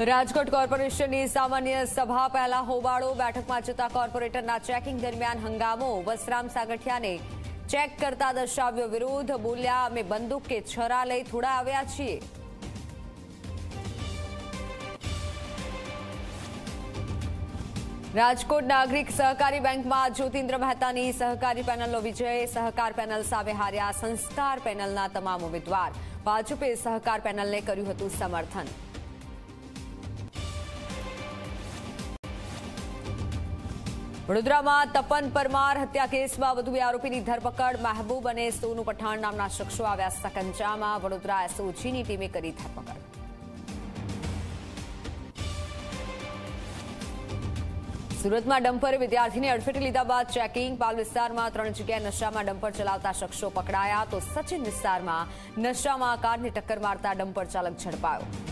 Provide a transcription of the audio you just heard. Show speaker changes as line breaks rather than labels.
રાજકોટ કોર્પોરેશનની સામાન્ય સભા પહેલા હોબાળો. બેઠકમાં જતા કોર્પોરેટરના ચેકિંગ દરમિયાન હંગામો. વસરામ સાગઠિયાને ચેક કરતા દર્શાવ્યો વિરોધ. બોલ્યા, અમે બંદૂક કે છરા લઈ થોડા આવ્યા છીએ. રાજકોટ નાગરિક સહકારી બેંકમાં જ્યોતિન્દ્ર મહેતાની સહકારી પેનલનો વિજય. સહકાર પેનલ સામે હાર્યા સંસ્કાર પેનલના તમામ ઉમેદવાર. ભાજપે સહકાર પેનલને કર્યું હતું સમર્થન. વડોદરામાં તપન પરમાર હત્યા કેસમાં વધુ 2 આરોપીની ધરપકડ. મહેબૂબ અને સોનુ પઠાણ નામના શખ્સો આવ્યા સકંજામાં. વડોદરા એસઓજીની ટીમે કરી ધરપકડ. સુરતમાં ડમ્પરે વિદ્યાર્થીને અડફેટે લીધા બાદ ચેકિંગ. પાલ વિસ્તારમાં 3 જગ્યાએ નશામાં ડમ્પર ચલાવતા શખ્સો પકડાયા. તો સચિન વિસ્તારમાં નશામાં કારને ટક્કર મારતા ડમ્પર ચાલક ઝડપાયો.